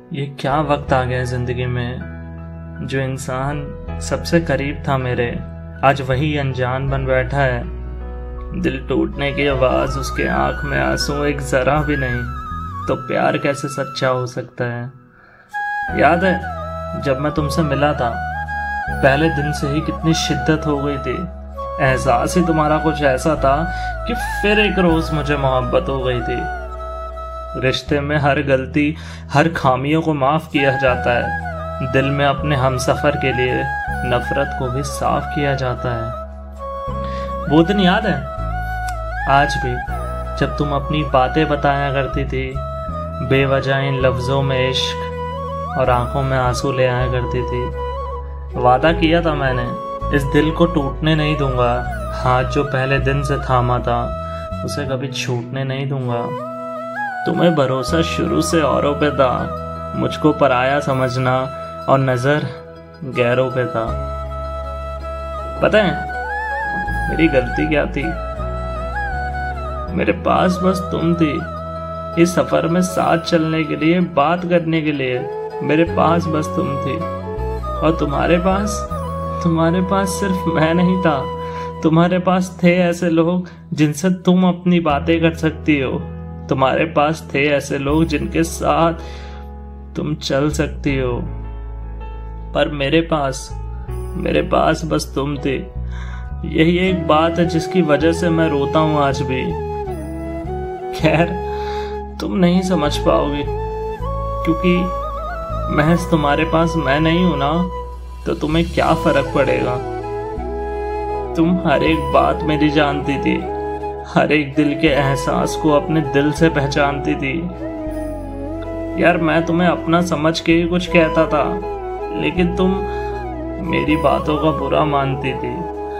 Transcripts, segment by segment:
ये क्या वक्त आ गया है जिंदगी में। जो इंसान सबसे करीब था मेरे, आज वही अनजान बन बैठा है। दिल टूटने की आवाज, उसके आंख में आंसू एक जरा भी नहीं, तो प्यार कैसे सच्चा हो सकता है। याद है जब मैं तुमसे मिला था, पहले दिन से ही कितनी शिद्दत हो गई थी। एहसास ही तुम्हारा कुछ ऐसा था कि फिर एक रोज मुझे मोहब्बत हो गई थी। रिश्ते में हर गलती, हर खामियों को माफ किया जाता है। दिल में अपने हमसफर के लिए नफरत को भी साफ किया जाता है। वो दिन याद है आज भी, जब तुम अपनी बातें बताया करती थी, बेवजह इन लफ्जों में इश्क और आंखों में आंसू ले आया करती थी। वादा किया था मैंने, इस दिल को टूटने नहीं दूंगा। हाथ जो पहले दिन से थामा था, उसे कभी छूटने नहीं दूंगा। तुम्हें भरोसा शुरू से औरों पे था, मुझको पराया समझना और नजर गैरों पे था। पता है मेरी गलती क्या थी? मेरे पास बस तुम थी, इस सफर में साथ चलने के लिए, बात करने के लिए। मेरे पास बस तुम थी, और तुम्हारे पास सिर्फ मैं नहीं था। तुम्हारे पास थे ऐसे लोग जिनसे तुम अपनी बातें कर सकती हो। तुम्हारे पास थे ऐसे लोग जिनके साथ तुम चल सकती हो। पर मेरे पास बस तुम थे। यही एक बात है जिसकी वजह से मैं रोता हूं आज भी। खैर, तुम नहीं समझ पाओगे, क्योंकि महज तुम्हारे पास मैं नहीं हूं ना, तो तुम्हें क्या फर्क पड़ेगा। तुम हर एक बात मेरी जानती थी, हर एक दिल के एहसास को अपने दिल से पहचानती थी। यार, मैं तुम्हें अपना समझ के ही कुछ कहता था, लेकिन तुम मेरी बातों का बुरा मानती थी।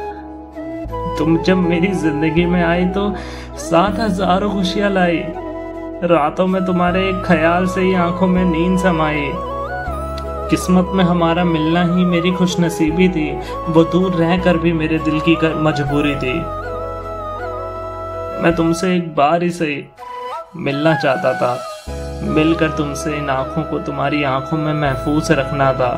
तुम जब मेरी जिंदगी में आई तो साथ हजारों खुशियां लाई। रातों में तुम्हारे एक ख्याल से ही आंखों में नींद समाई। किस्मत में हमारा मिलना ही मेरी खुशनसीबी थी, वो दूर रहकर भी मेरे दिल की मजबूरी थी। मैं तुमसे एक बार ही सही मिलना चाहता था, मिलकर तुमसे इन आंखों को तुम्हारी आंखों में महफूज रखना था।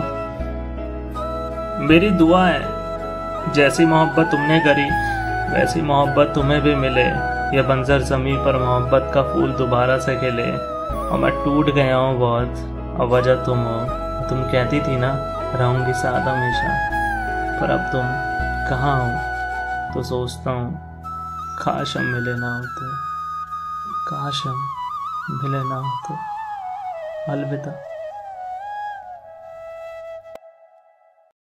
मेरी दुआ है जैसी मोहब्बत तुमने करी, वैसी मोहब्बत तुम्हें भी मिले। यह बंजर जमीन पर मोहब्बत का फूल दोबारा से खिले। और मैं टूट गया हूँ बहुत, और वजह तुम हो। तुम कहती थी ना, रहूंगी साथ हमेशा, पर अब तुम कहाँ हो? तो सोचता हूँ काश हम मिले ना होते, काश हम मिले ना होते। अलविदा।